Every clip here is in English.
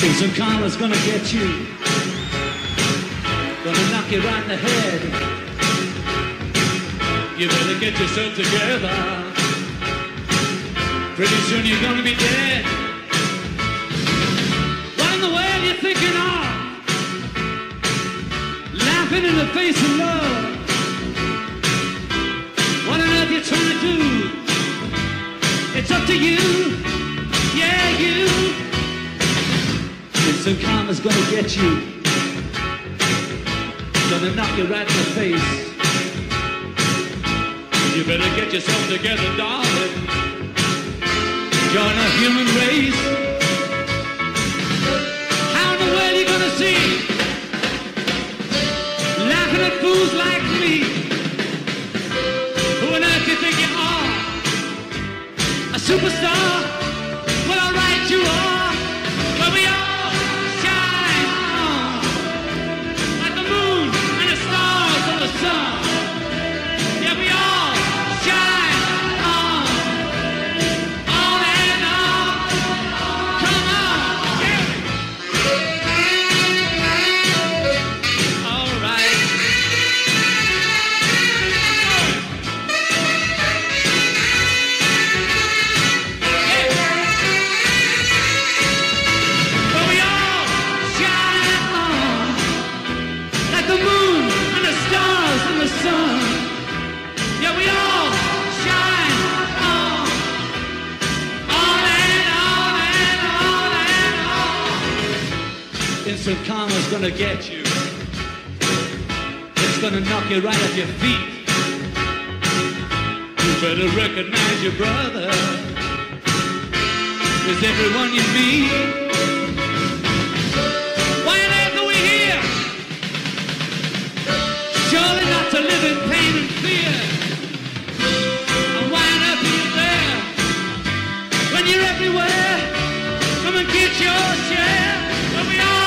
Some karma's gonna get you, gonna knock you right in the head. You better get yourself together. Pretty soon you're gonna be dead. What in the world you thinking of? Laughing in the face of love. What on earth you trying to do? It's up to you, yeah, you. Some karma's gonna get you, gonna knock you right in the face. You better get yourself together, darling. Join a human race. How in the world are you gonna see? Laughing at fools like me. Who on earth you think you are? A superstar? Well, alright, you are. But we are. So karma's gonna get you. It's gonna knock you right off your feet. You better recognize your brother. Is everyone you meet? Why on earth are we here? Surely not to live in pain and fear. And why on earth are you there? When you're everywhere, come and get your share. But we all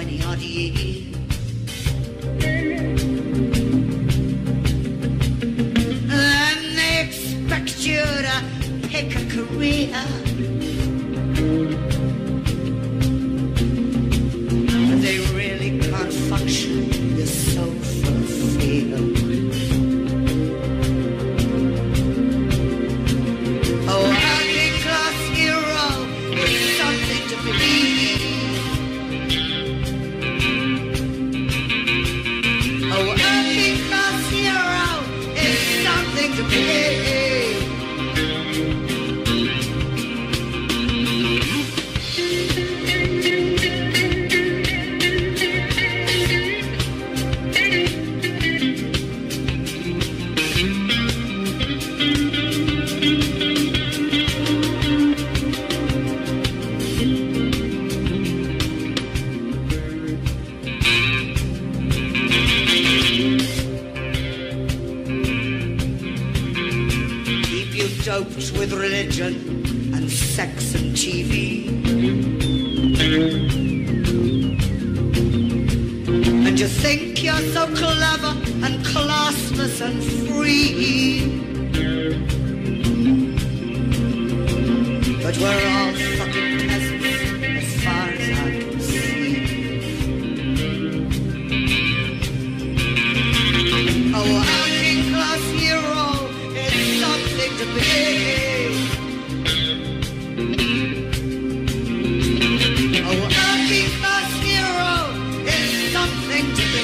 20-odd years. Then they expect you to pick a career. They really can't function, you're so full of fear. Oh, working class hero is something to believe. Oh, working class hero is something to believe. Doped with religion and sex and TV. And you think you're so clever and classless and free. But we're all fucking peasants as far as I can see. Oh, working class hero is something to be. A working class hero is something to be.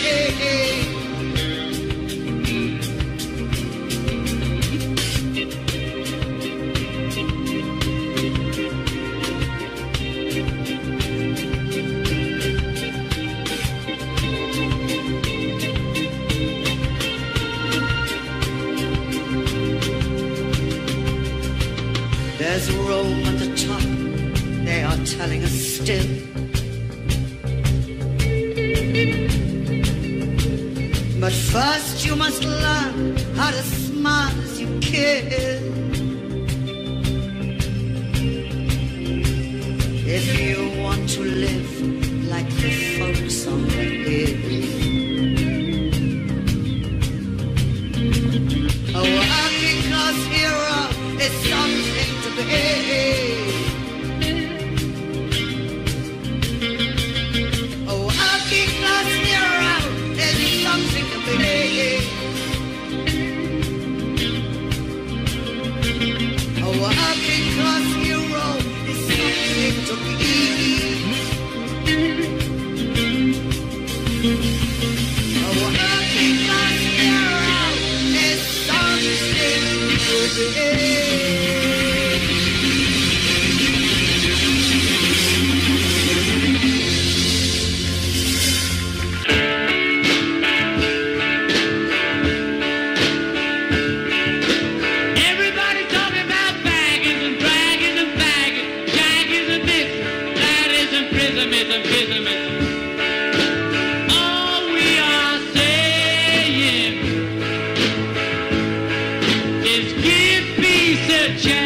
There's Rome at the top, they are telling us still. But first you must learn how to smile as you kill. If you want to live like the folks on the hill. A working class hero is something to be. A working class hero is something to be. A working class hero is something to be. A working class hero is something to be. Give peace a chance.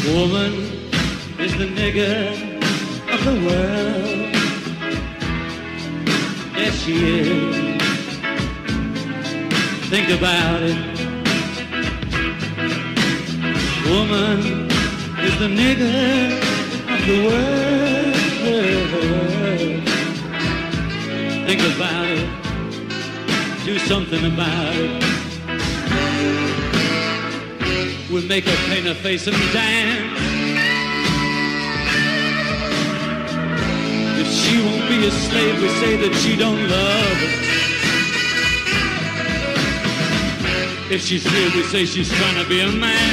Woman is the nigger of the world. Yes, she is. Think about it. Woman is the nigger of the world. Think about it. Do something about it. We'll make her paint her face and dance. If she won't be a slave, we say that she don't love us. If she's real, we say she's trying to be a man.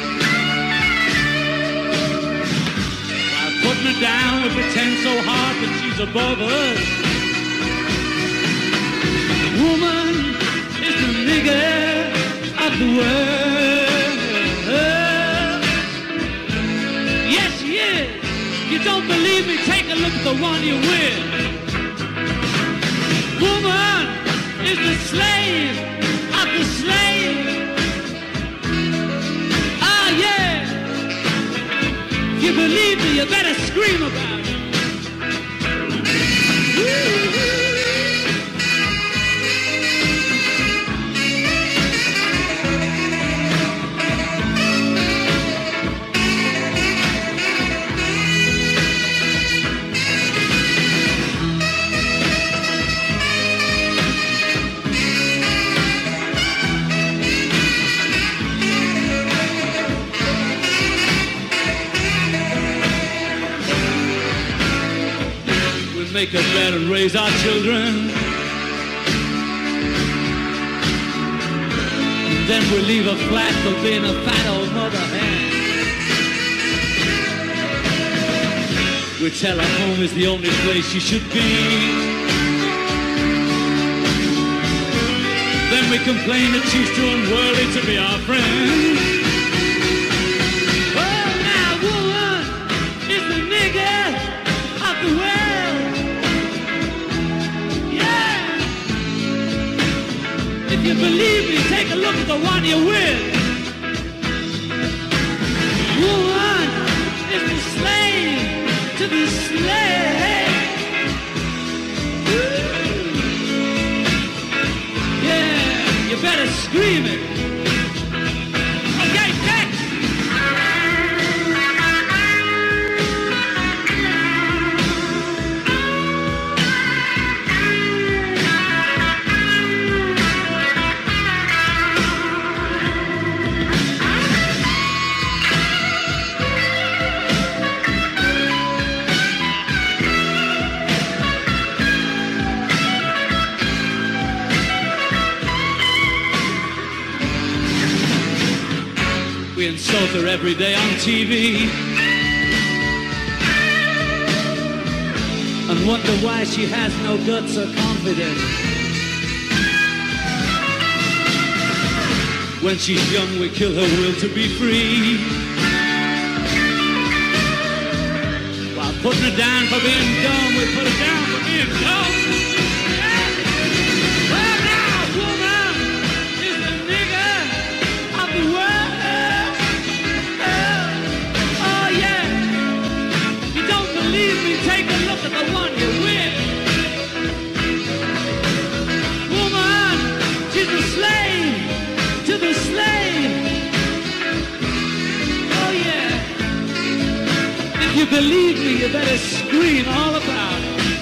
While putting her down, we pretend so hard that she's above us. Woman is the nigger of the world. Yes, she is. You don't believe me? Take a look at the one you're with. Woman is the slave of the slave. Ah, yeah. If you believe me, you better scream about it. Woo-hoo. Make us better raise our children. And then we leave her flat for being a fat old mother hen. We tell her home is the only place she should be. Then we complain that she's too unworthy to be our friend. Oh, now woman is the nigger of the world. If you believe me, take a look at the one you're with. Woman is the slave to the slave. Yeah, you better scream it. Okay, next. We insult her every day on TV and wonder why she has no guts or confidence. When she's young, we kill her will to be free, while putting her down for being dumb, we put her down for being dumb. Well, now, woman is the nigger of the world. Take a look at the one you're with. Woman, she's a slave to the slave. Oh yeah. If you believe me, you better scream all about it.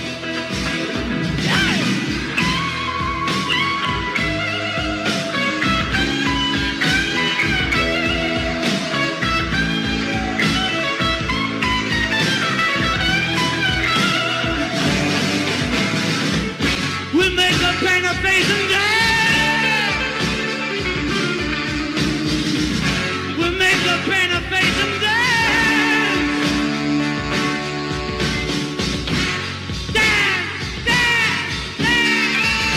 Paint her face and dance. We'll make her paint her face and dance. Dance, dance, dance.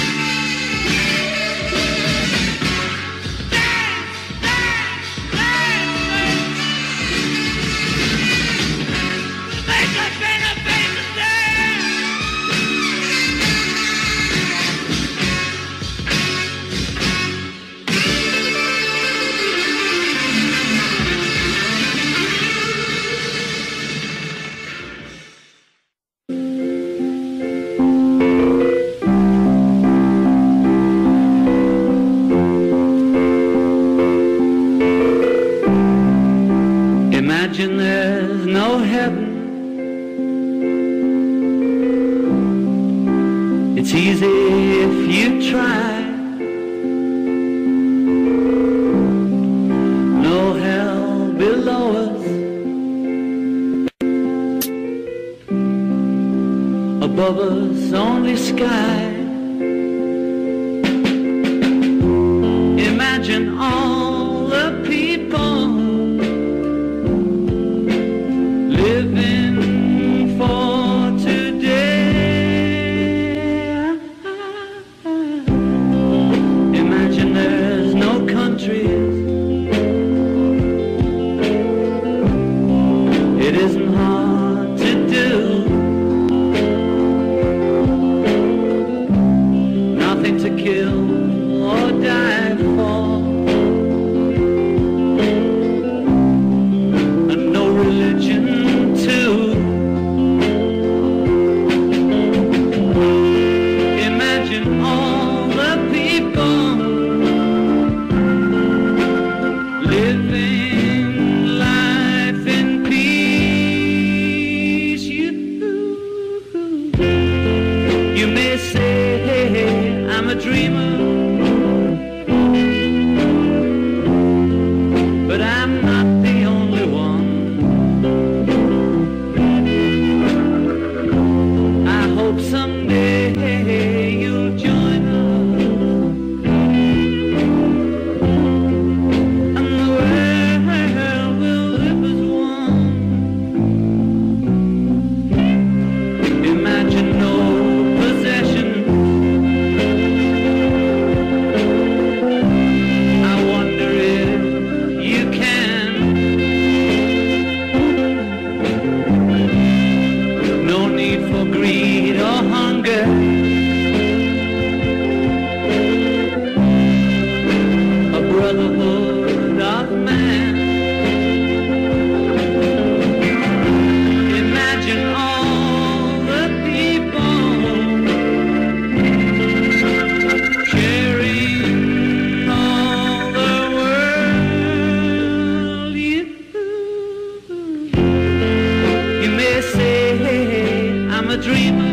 Dance, dance, dance. Make her paint her face and dance. Imagine there's no heaven. It's easy if you try. No hell below us. Above us only sky. Imagine all the people living for today. Imagine there's no countries. It isn't hard to do. Nothing to kill or die for. And no religion too. Imagine all the people living life in peace. You may say, hey, I'm a dreamer, but I'm not the only one. I hope someday you'll join us, and the world will live as one. Imagine no possession. I wonder if you can. No need for greed or hunger. A brotherhood of man. Imagine all the people sharing all the world. You may say I'm a dreamer,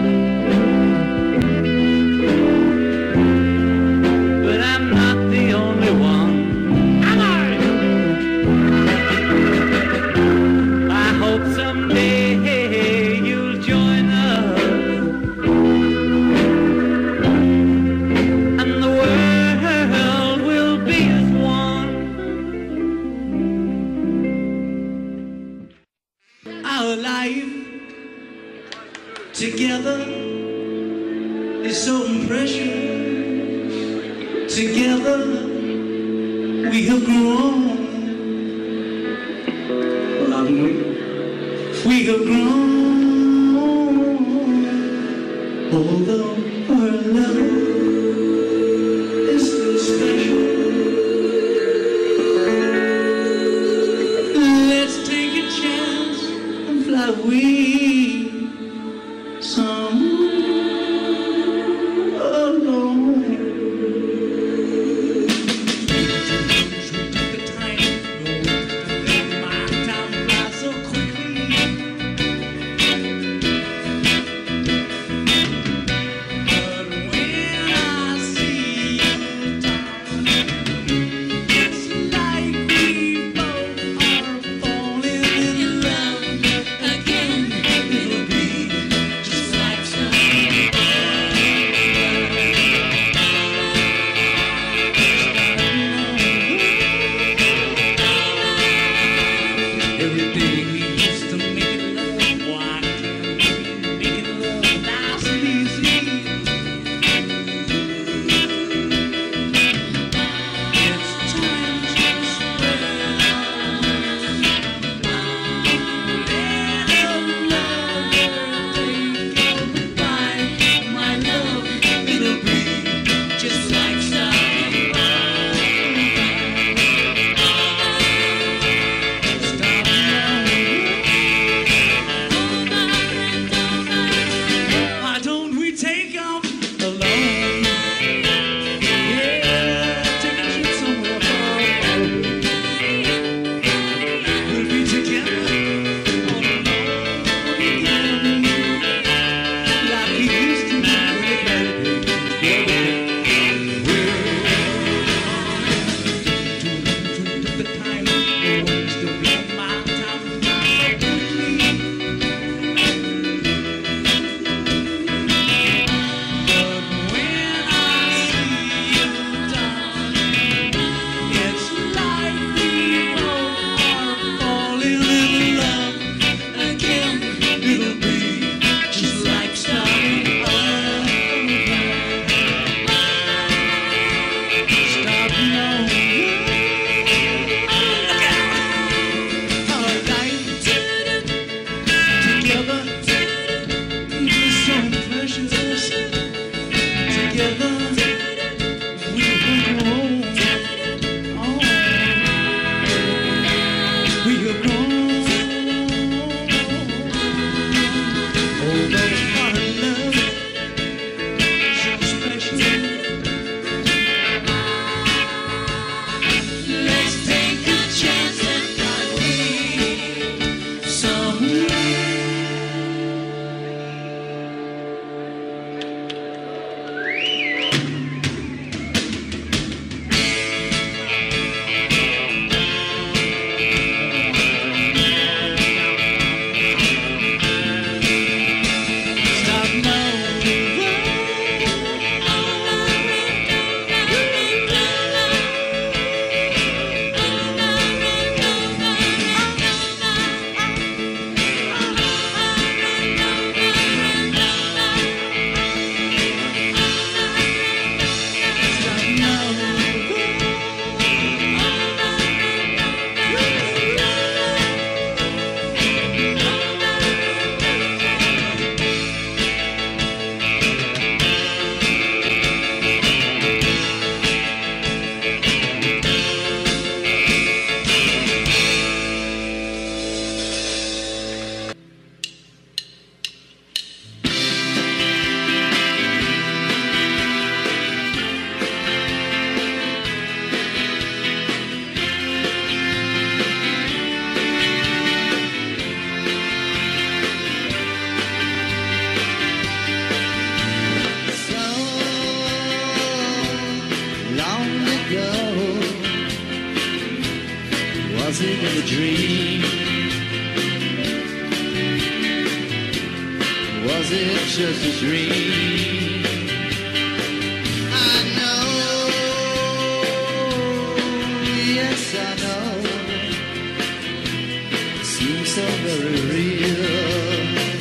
but I'm not the only one. Am I hope someday you'll join us, and the world will be as one. Our life together is so precious. Together we have grown. We have grown. Although our love is still special. Let's take a chance and fly away somewhere alone. The time, my time flies so quickly. But when Was it a dream? Was it just a dream? I know, yes I know. It seems so very real.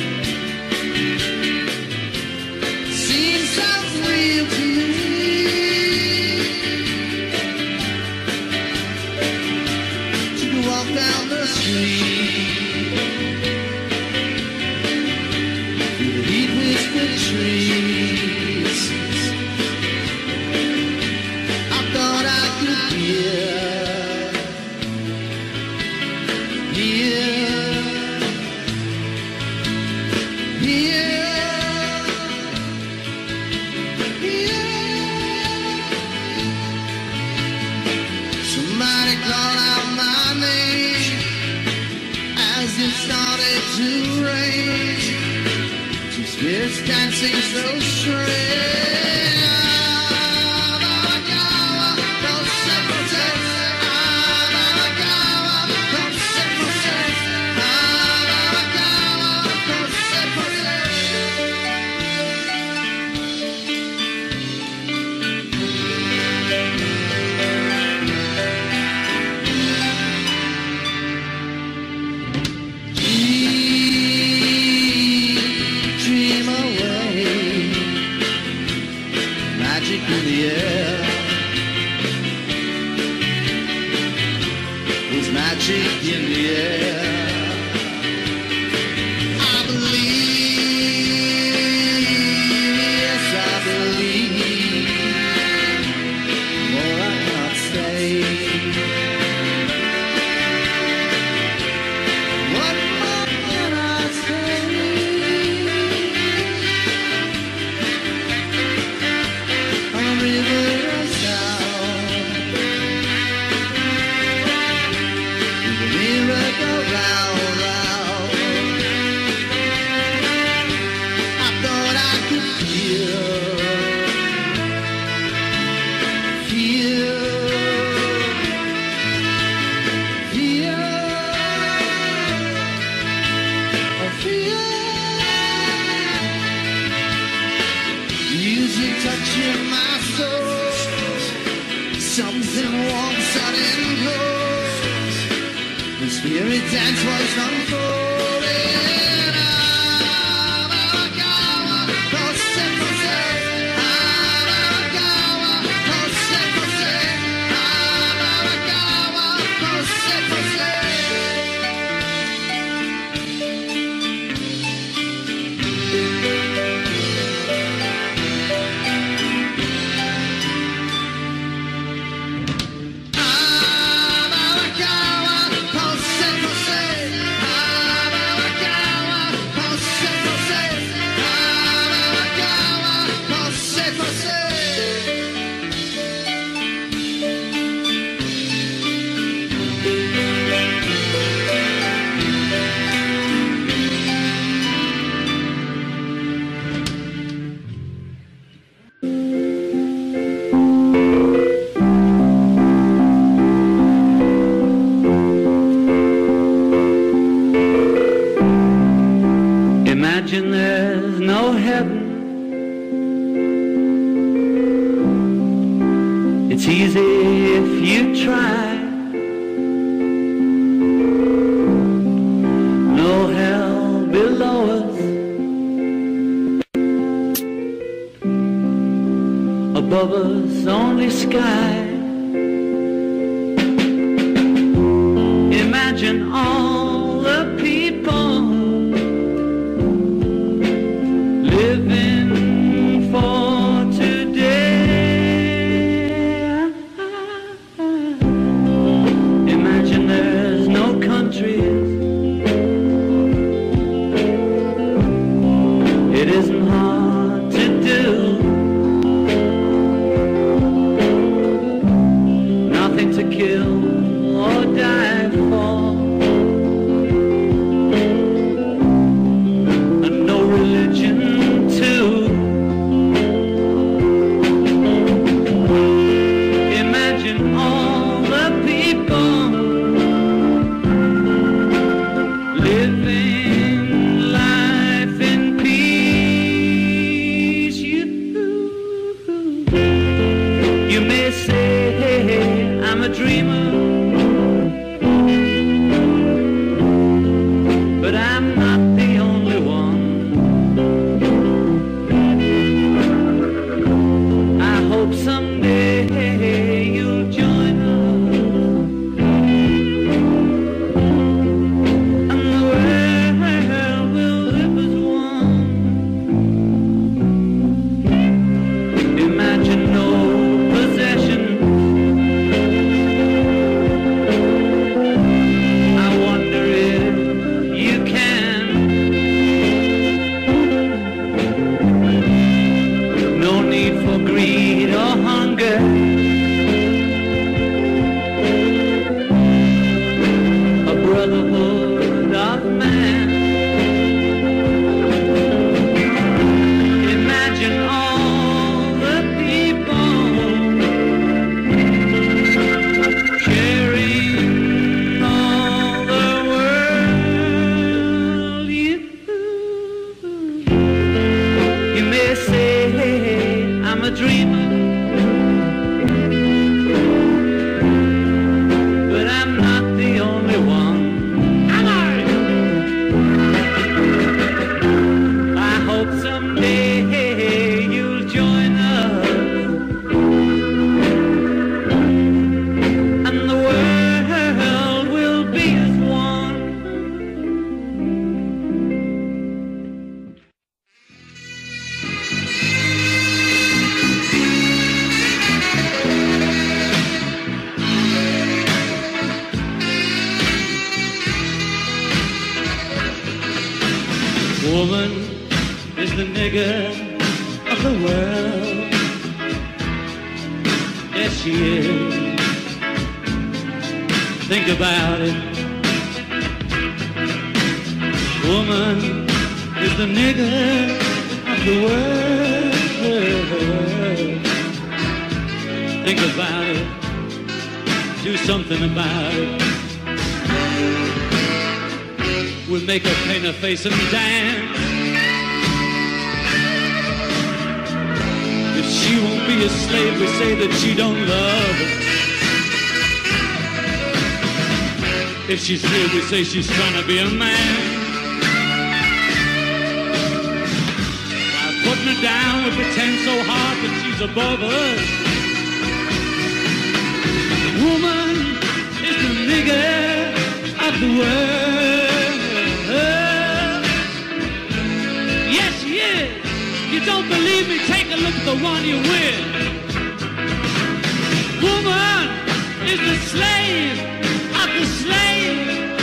Seems so real to me. To walk down the street, the trees. I thought I could hear, somebody call out my name as it started to rain. Spirits dancing so strange. In the air, there's magic in the air. I believe, yes I believe. More I cannot say. What more can I say? Touching my soul, something warm, sudden cold. The spirit dance was unfolding. Imagine there's no heaven. It's easy if you try. No hell below us, above us only sky. Imagine all the people living for today. Imagine there's no countries. It isn't hard to do. Woman is the nigger of the world. Yes, she is. Think about it. Woman is the nigger of the world. Think about it. Do something about it. We'll make her paint her face and dance. If she won't be a slave, we say that she don't love us. If she's real, we say she's trying to be a man. By putting her down, we pretend so hard that she's above us. Woman is the nigger of the world. Yes, she is. You don't believe me? Take a look at the one you're with. Woman is the slave of the slave.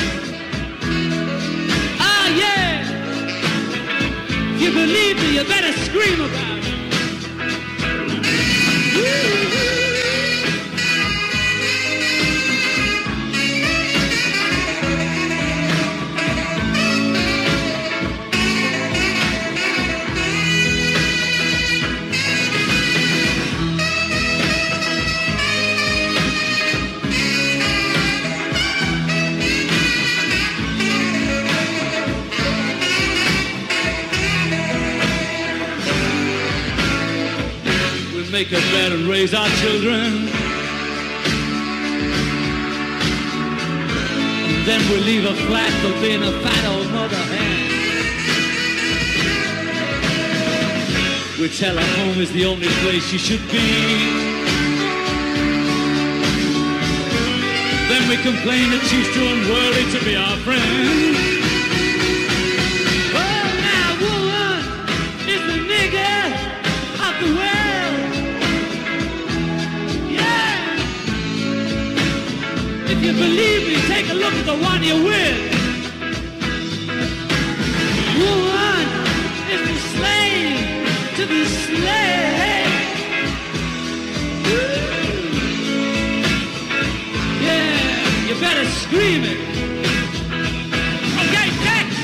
Ah, yeah. If you believe me, you better scream about it. Make a bed and raise our children. And then we'll leave her flat for being a fat old mother hen. We tell her home is the only place she should be. Then we complain that she's too unworthy to be our friend. Oh, now woman is the nigger of the world. If you believe me, take a look at the one you're with. Woman is the slave to the slave. Yeah, you better scream it. Okay, next.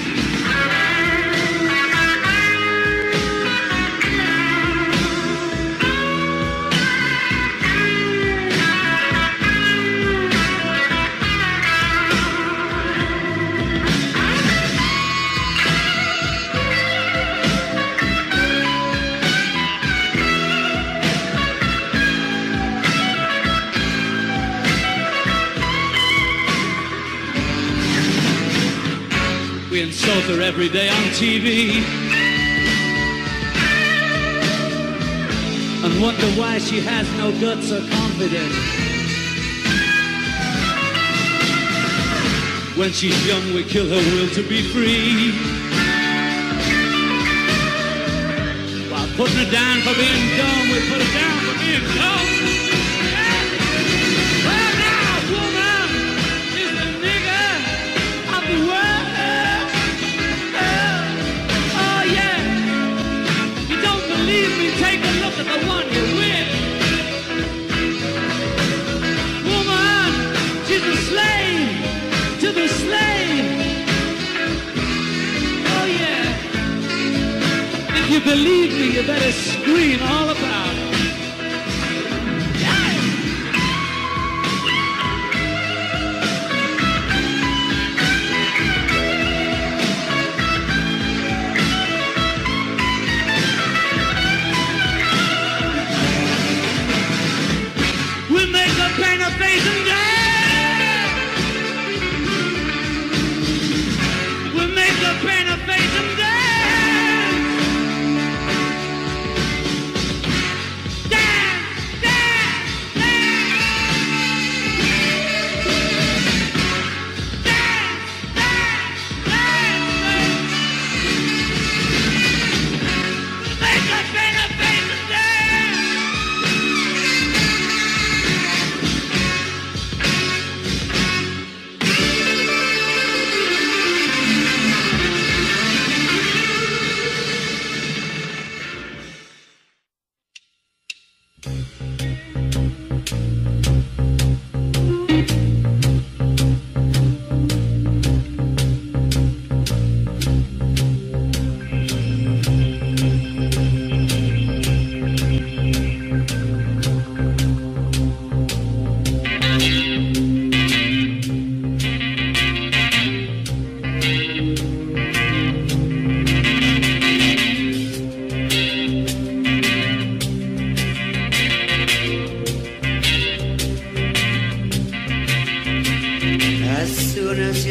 We insult her every day on TV and wonder why she has no guts or confidence. When she's young, we kill her will to be free, while putting her down for being dumb, we put her down for being dumb. Well, now, woman is the nigger of the world. Take a look at the one you're with. Woman, she's a slave to the slave. Oh yeah. If you believe me, you better scream all about it. Paint her face and dance. We'll make her paint her face and dance.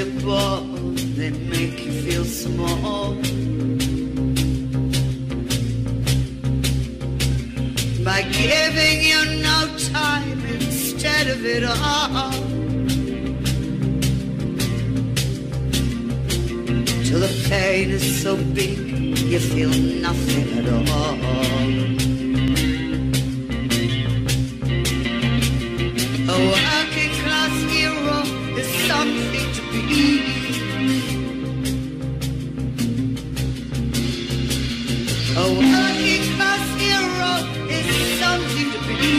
comfortable, they make you feel small. By giving you no time instead of it all. Till the pain is so big, you feel nothing at all. A working class hero is something to be. A working class hero is something to be.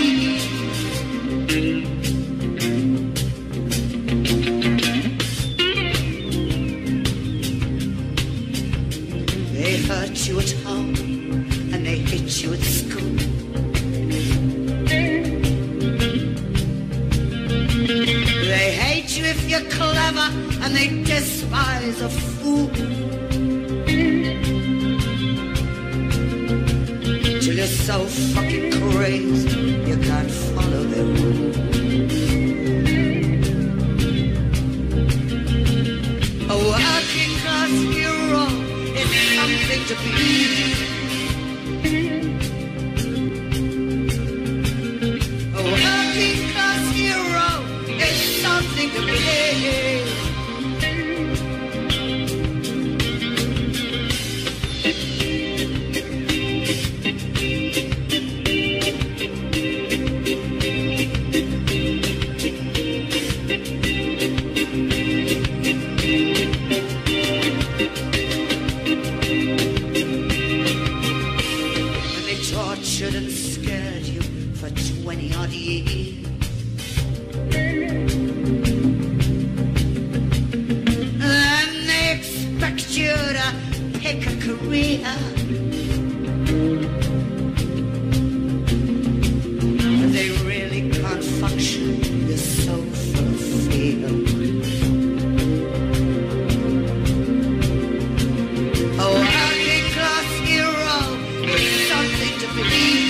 They hurt you at home and they hit you at school. They hate you if you're clever and they despise a fool. Till you're so fucking crazy you can't follow their rules. A working class hero is something to be. A working class hero is something to be. And scared you for 20 odd years. Then they expect you to pick a career. But they really can't function, you're so full of fear. A working class hero is something to believe.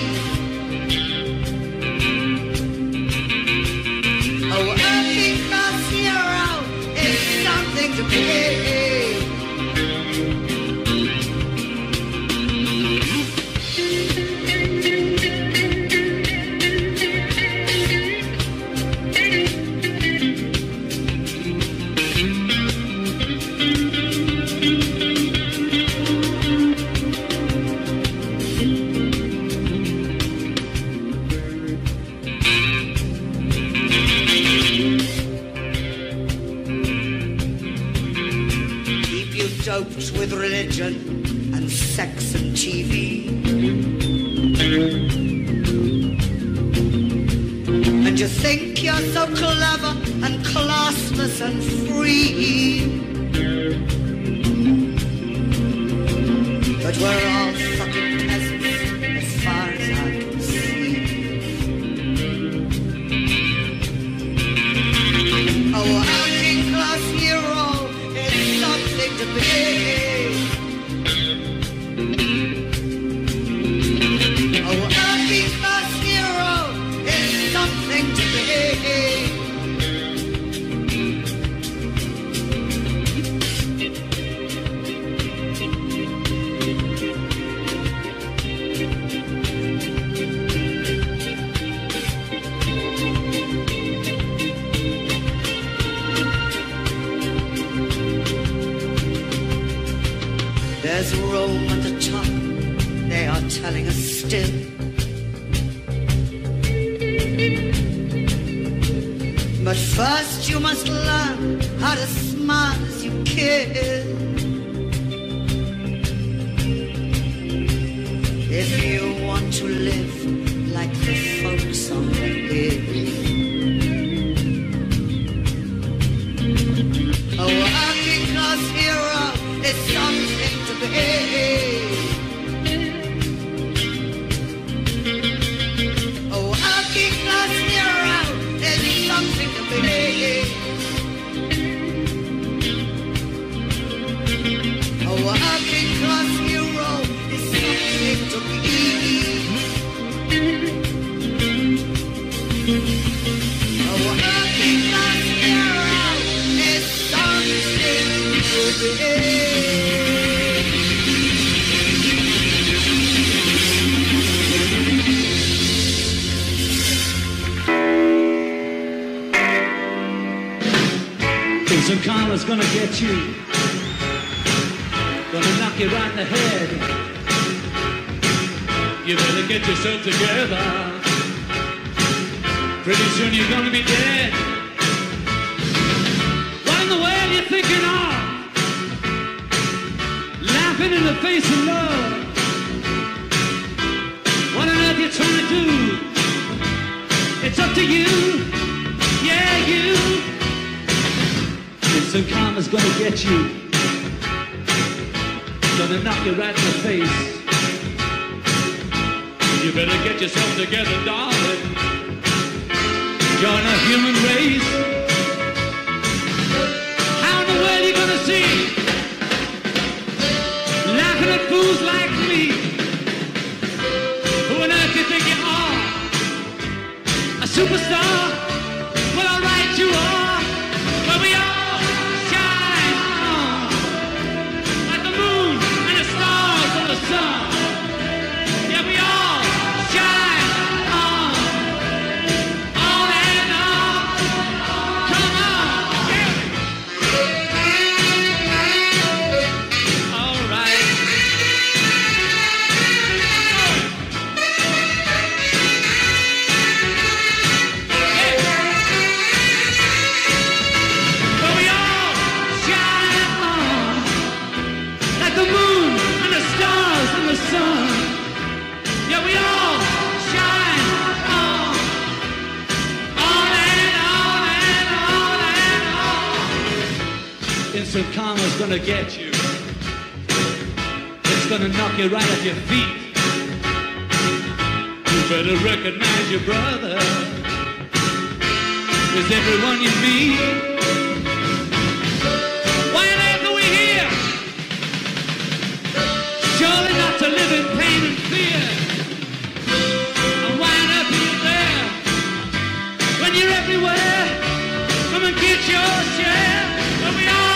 A working class hero is something to be. Doped with religion and sex and TV. And you think you're so clever and classless and free. But we're all fucking peasants as far as I can see. A working class hero is something to be. A working class hero is something to be. There's Rome at the top, they are telling us still. But first you must learn how to smile as you kill. If you want to live like the folks on the hill. A working class hero is something to be. A working class hero is something to be. A working class hero is something to be. A working class hero is something. Some karma's gonna get you, gonna knock you right in the head. You better get yourself together. Pretty soon you're gonna be dead. What in the world you thinking of? Laughing in the face of love. What on earth you trying to do? It's up to you, yeah, you. Some karma's gonna get you, gonna knock you right in the face. You better get yourself together, darling. Join a human race. How in the world you gonna see? Laughing at fools like me. Who on earth you think you are? A superstar? Well, alright, you are. But we are. So karma's gonna get you. It's gonna knock you right off your feet. You better recognize your brother. Is everyone you meet? Why on earth are we here? Surely not to live in pain and fear. And why on earth are you there? When you're everywhere, come and get your share. But we all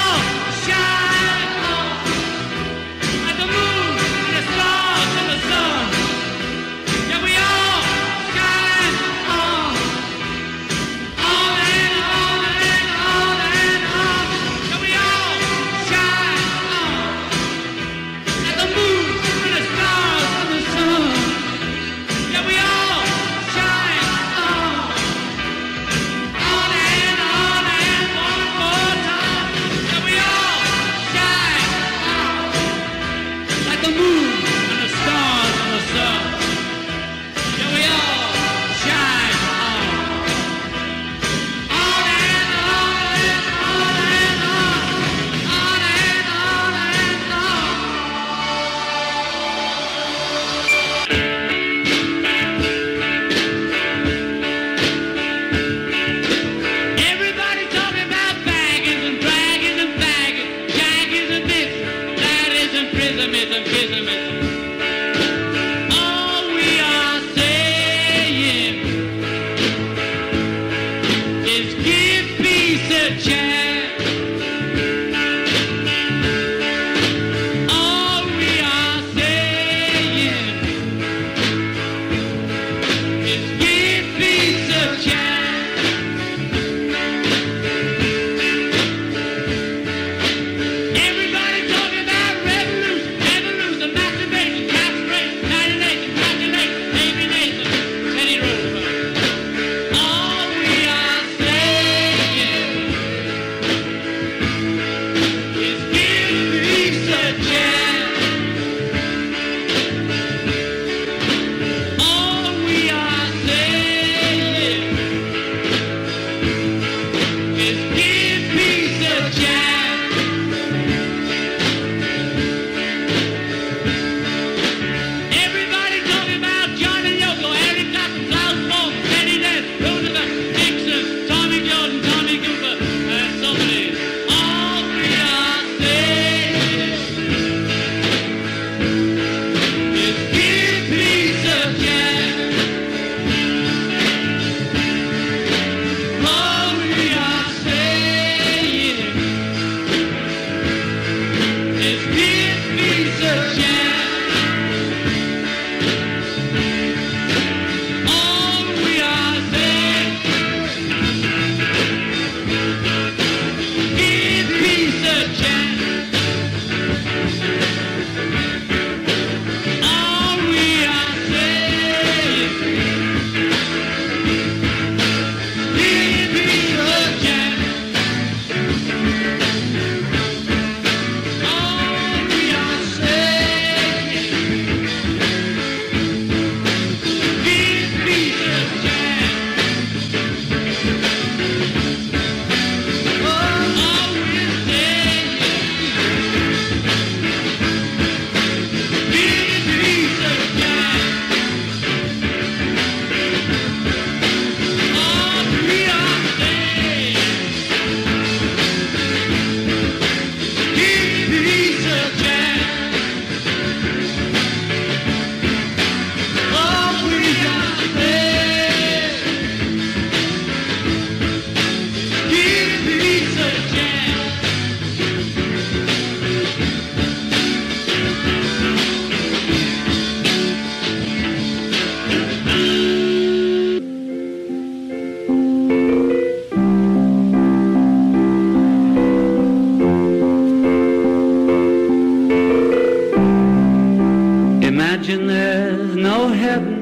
Imagine there's no heaven.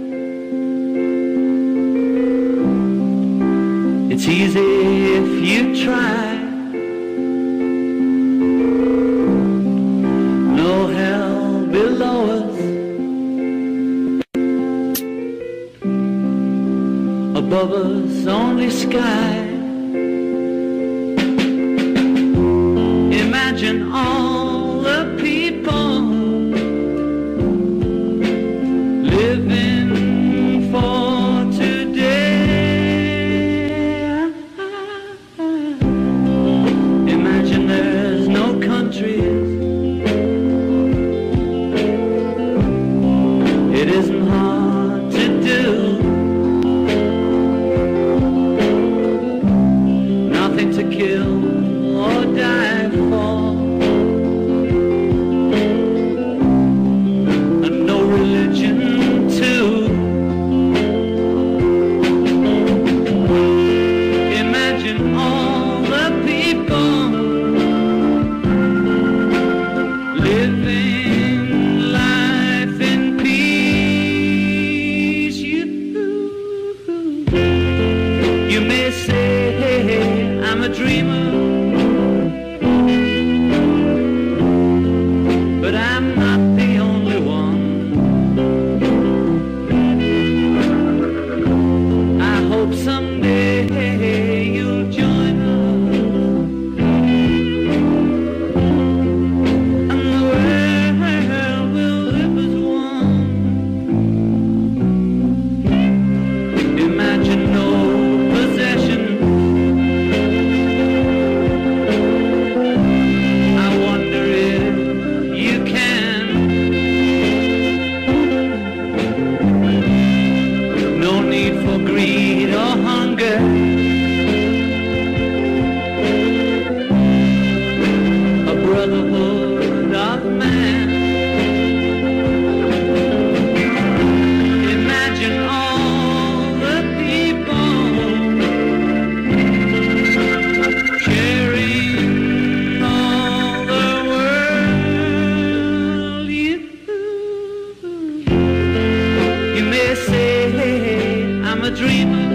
It's easy if you try. No hell below us, above us only sky. Imagine all the people living for today. Imagine there's no countries. It isn't hard to do. Nothing to kill or die for, and no religion too. Imagine all the people living life in peace. You may say I'm a dreamer, but I'm not the only one. I hope someday you'll join us, and the world will live as one. Imagine no possession. I wonder if you can. No need for greed or hunger. A brotherhood of man. Imagine all the people sharing all the world. You may say I'm a dreamer,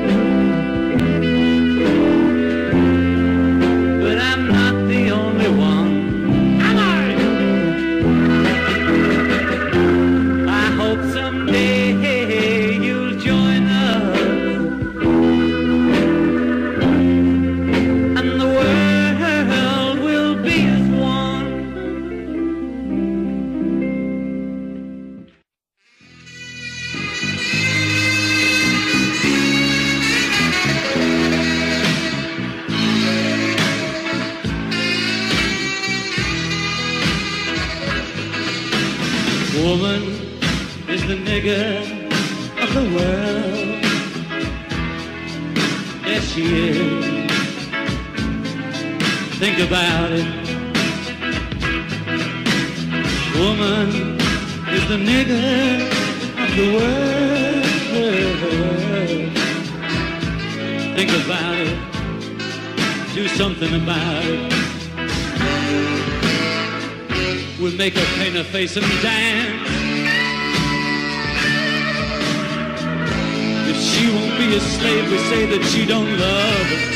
but I'm not the only one. Am I? I hope someday you'll join us, and the world will be as one. Woman is the nigger of the world. Yes, she is. Think about it. Woman is the nigger of the world. Think about it. Do something about it. We'll make her paint her face and dance. If she won't be a slave, we say that she don't love us.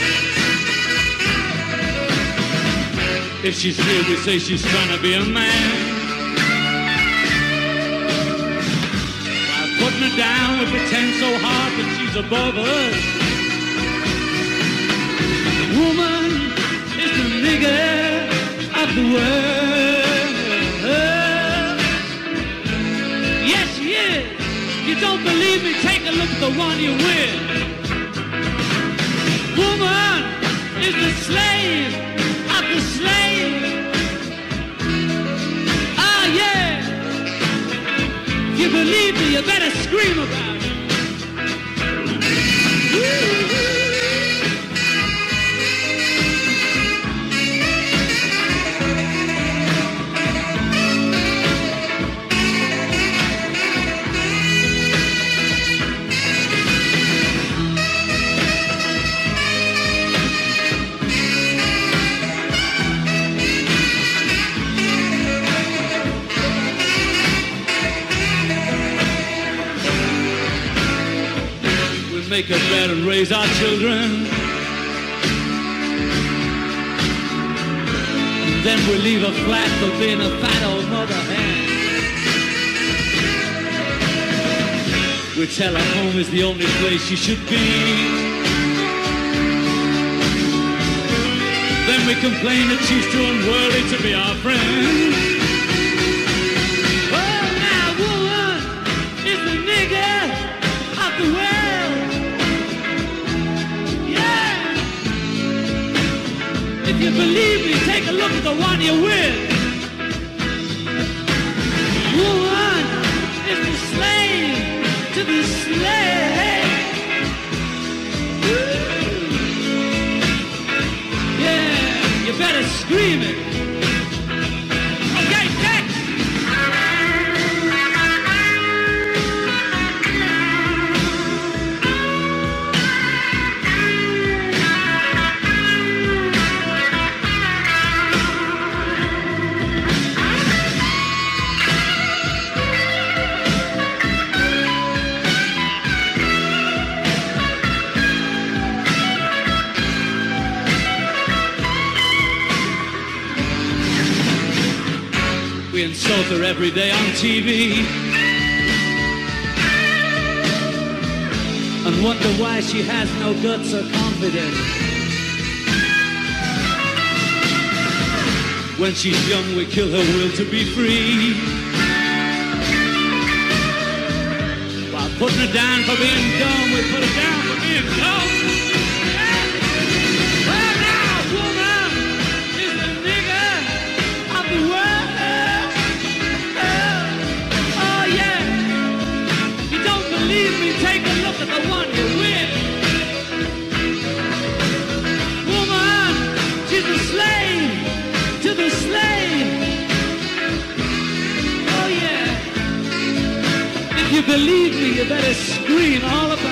If she's here, we say she's trying to be a man. By putting her down, we pretend so hard that she's above us. Woman is the nigger of the world. Yes, she is. You don't believe me? Take a look at the one you're with. Woman is the slave of the slave. Ah, yeah. If you believe me, you better scream about it. Woo-hoo. make a bed and raise our children. And then we leave her flat for being a fat old mother hen. We tell her home is the only place she should be. Then we complain that she's too unworthy to be our friend. Oh, now woman is the nigger of the world. Yeah. If you believe me, take a look at the one you're with. Woman is the slave to the slave. You better scream it. Okay, next. We insult her every day on TV and wonder why she has no guts or confidence. When she's young, we kill her will to be free, while putting her down for being dumb, we put her down for being dumb. Well, now, woman is the nigger of the world. Believe me, take a look at the one you're with. Woman, she's a slave to the slave. Oh yeah. If you believe me, you better scream all about it.